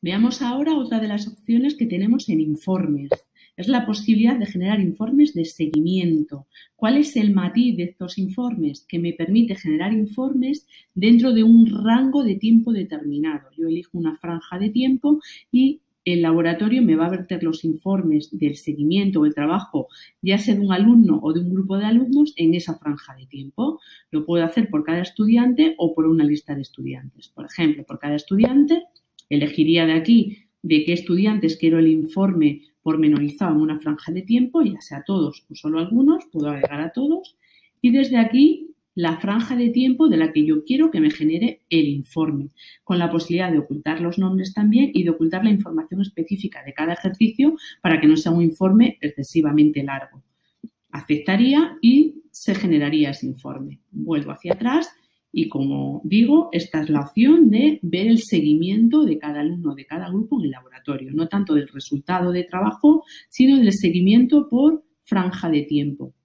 Veamos ahora otra de las opciones que tenemos en informes. Es la posibilidad de generar informes de seguimiento. ¿Cuál es el matiz de estos informes? Que me permite generar informes dentro de un rango de tiempo determinado. Yo elijo una franja de tiempo y el laboratorio me va a verter los informes del seguimiento o el trabajo, ya sea de un alumno o de un grupo de alumnos, en esa franja de tiempo. Lo puedo hacer por cada estudiante o por una lista de estudiantes. Por ejemplo, por cada estudiante, elegiría de aquí de qué estudiantes quiero el informe pormenorizado en una franja de tiempo, ya sea todos o solo algunos, puedo agregar a todos. Y desde aquí la franja de tiempo de la que yo quiero que me genere el informe, con la posibilidad de ocultar los nombres también y de ocultar la información específica de cada ejercicio para que no sea un informe excesivamente largo. Aceptaría y se generaría ese informe. Vuelvo hacia atrás y, como digo, esta es la opción de ver el seguimiento de cada alumno, de cada grupo en el laboratorio, no tanto del resultado de trabajo, sino del seguimiento por franja de tiempo.